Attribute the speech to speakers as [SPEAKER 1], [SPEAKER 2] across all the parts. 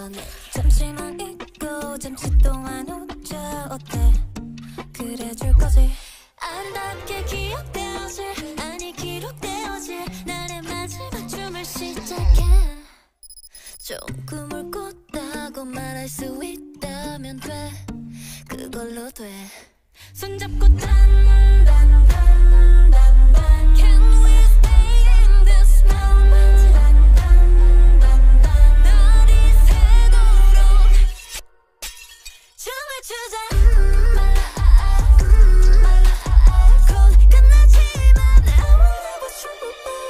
[SPEAKER 1] 잠시만 잊고 잠시 동안 웃자 어때? 그래줄 거지? 아름답게 기억되어질 아니 기록되어질 나의 마지막 춤을 시작해. 좋은 꿈을 꿨다고 말할 수 있다면 돼. 그걸로 돼. 손잡고 단단단단단 Can we stay in this moment? 날이 새도록 춤을 추자. 곧 끝나지만 I will never stop.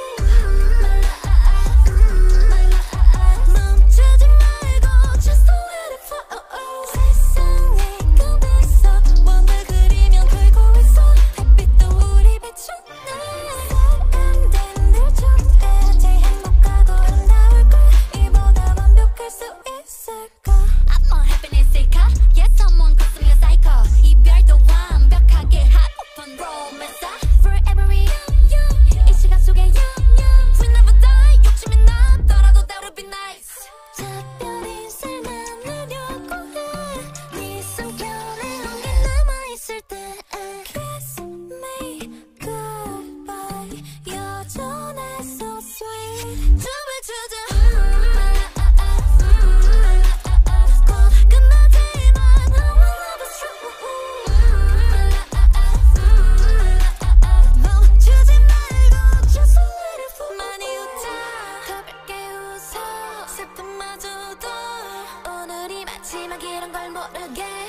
[SPEAKER 1] 멈추지 말고 just let it flow. 세상에 끝에서 원을 그리면 돌고 있어. 햇빛도 우리 비추네. 사람들 늘 좋대. 제일 행복하고 아름다울 걸. 이보다 완벽할 수 있을까? I'm more happiness seeker. Yes, someone calls me a psycho. 이별도 완벽하게 하고픈 romance. Forever young. 이 시간 속에 young. We never die. 욕심이 나더라도 that would be nice. 작별 인사를 나누려고 해. 네 손편에 온게 남아있을 때 Kiss me goodbye. 여전해 so sweet. 춤을 추자. 곧 끝나지만 I will never stop. 멈추지 말고 just let it flow. 많이 웃자. 가볍게 웃어. 슬픔마저도 오늘이 마지막이란 걸 모르게